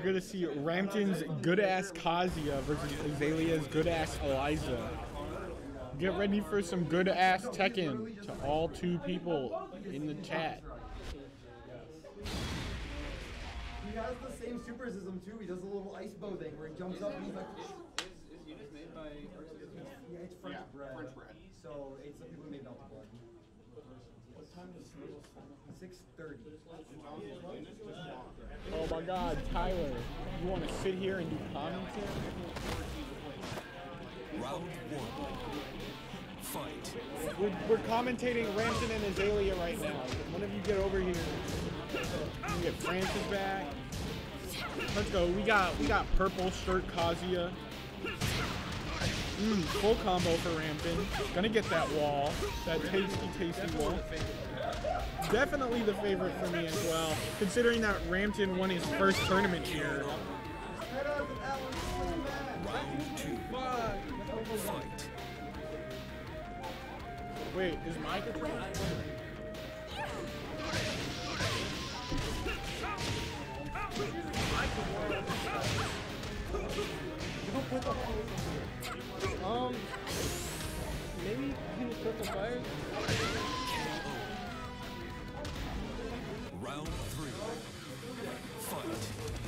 gonna see Rampton's good-ass Kazuya versus Azalea's good-ass Eliza. Get ready for some good-ass Tekken to all two people in the chat. He has the same super system too. He does a little ice bow thing where he jumps up and he's like. Is Unis made by Yeah, it's French bread. French bread. So it's the people who made melted blood. What time does Sniggles start? 6:30. Oh my God, Tyler, you want to sit here and do commentary? Round one. Fight. We're commentating Rampton and Azalea right now. One of you get over here. You get Francis back. Let's go. We got purple shirt Kazuya. Full combo for Rampton. Gonna get that wall. That tasty wall. Definitely the favorite for me as well, considering that Rampton won his first tournament here. Round two. Fight. Wait, is my controller? Maybe can you put the fire? Round three. Fight.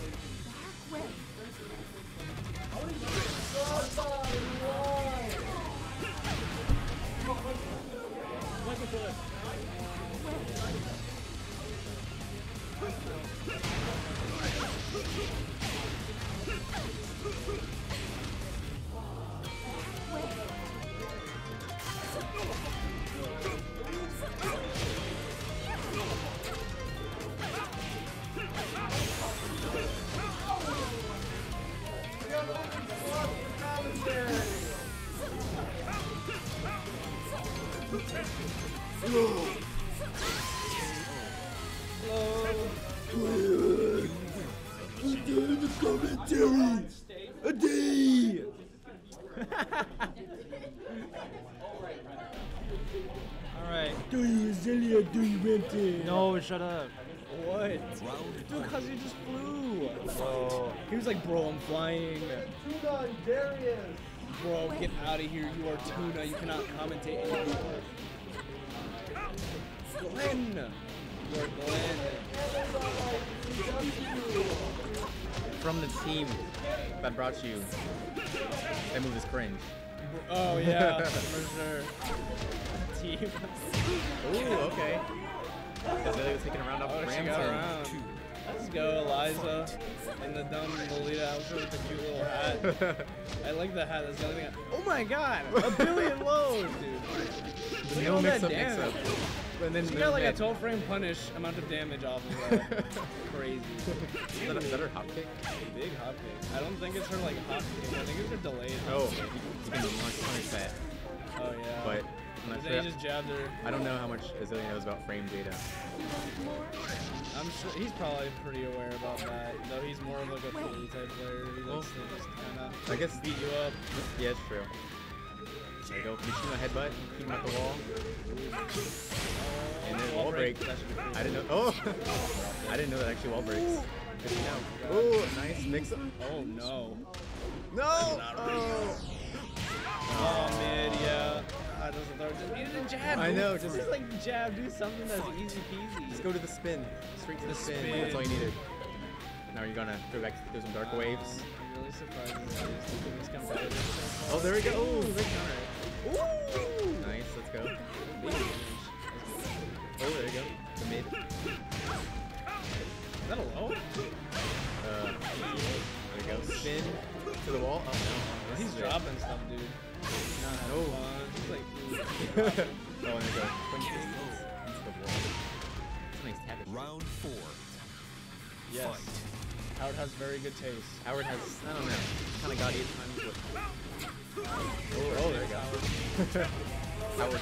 Alright. Do you Azalea? Do you Rampton? No, shut up. What? Round Dude, Kazuya just flew. Oh. He was like, bro, I'm flying. Tuna and Darius. Bro, get out of here. You are Tuna. You cannot commentate anymore. Glenn. You are Glenn. From the team that brought you, that move is cringe. Oh, yeah, for sure. Team. Ooh, okay. Azalea was taking a round off Oh, of she got Rampton. around. Let's go, Eliza. And the dumb Lolita outfit with the cute little hat. I like the hat. That's the only thing. Oh my God! A billion lows, dude. Look at all that damage. And then She got like a 12 frame punish amount of damage off of that. Crazy. Is that her hop kick? Big hop kick. I don't think it's her like hop kick. I think it's her delayed. Oh, you can launch punish that. Oh yeah. But I'm not then sure. he just jabbed her. I don't know how much Azalea knows about frame data. I'm sure he's probably pretty aware about that. Though he's more of like a Philly type player. He likes to just kind of I guess beat you up. Yeah, it's true. There you go. You shoot a headbutt, keep him at the wall. And then wall break. I didn't know. Oh! I didn't know that actually wall breaks. Good to know. Oh, nice mix up. Oh no. No! Not Oh! Oh man, yeah. That doesn't throw. Just use a jab. I know, Just like jab. Do something that's easy peasy. Just go to the spin. Straight to the spin. That's all you needed. Now you're gonna throw back through some dark waves. I'm really surprised he's competitive. Oh, there we go. Oh, big counter. Ooh! Nice, let's go. Oh, there you go. The mid. Is that a low? There you go. Spin to the wall. Oh, no. He's dropping stuff, dude. Not having fun. He's like, Oh, there you go. Into the wall. That's a nice tap. Round four. yes. Fight. Howard has very good taste. Howard has, I don't know, kind of gaudy at times, but... Oh, there you go. Howard.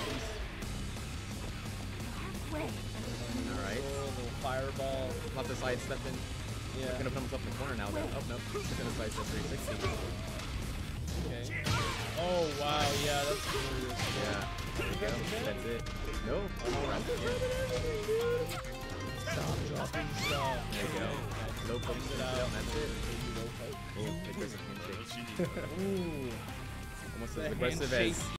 Alright. Little fireball. Not the side stepping. Yeah. Gonna put himself in the corner now, though. Oh, no. He's gonna side step 360. Okay. Oh, wow. Yeah, that's serious. Yeah. There you go. That's it. No. Oh, Stop dropping stuff. there you go. No no poke Send it out, out. and that's it. No poke. Oh, aggressive handshake. Ooh. Almost The as aggressive handshake. as